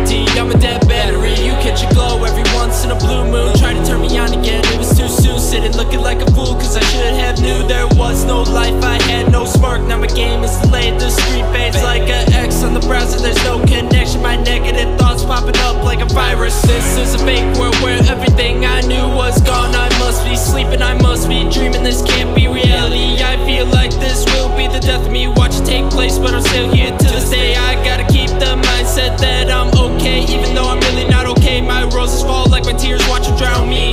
empty, I'm a dead battery. You catch a glow every once in a blue moon. Try to turn me on again, it was too soon. Sitting looking like a fool, cause I should have knew there was no life, I had no spark. Now my game is delayed, the screen fades like an X on the browser. There's no connection, my negative thoughts popping up like a virus. This is a fake world where everything I knew was gone. I must be sleeping, I must be dreaming, this can't be reality. I feel like this will be the death of me. Watch it take place, but I'm still here to this day. I gotta keep the mindset that I'm okay, even though I'm really not okay. My roses fall like my tears, watch them drown me.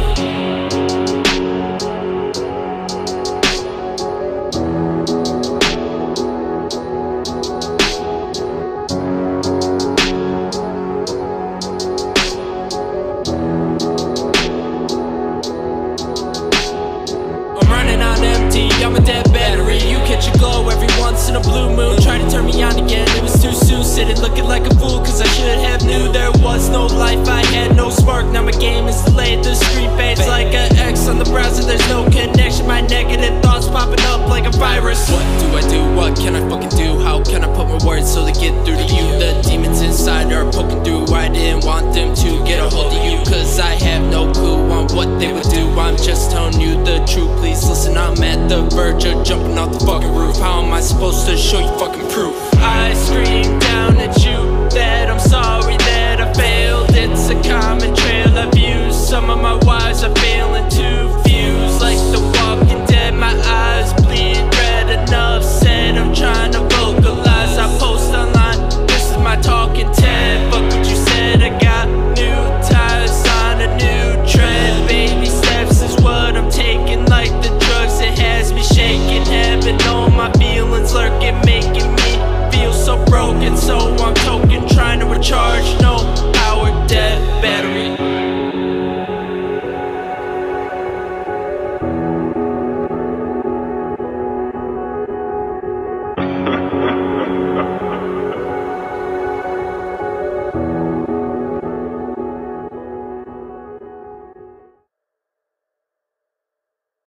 I'm a dead battery. You catch a glow every once in a blue moon. Try to turn me on again, it was too soon. Sitting looking like a fool, cause I should have knew there was no life, I had no spark. Now my game is delayed, the screen fades like an X on the browser. There's no connection, my negative thoughts popping up like a virus. What do I do? What can I fucking do? How can I put my words so they get through to you? The demons inside are poking through. I didn't want them to get a hold of you, cause I have no clue on what they would do. I'm just telling you the truth, please listen. I'm at the verge of jumping off the fucking roof. How am I supposed to show you fucking proof?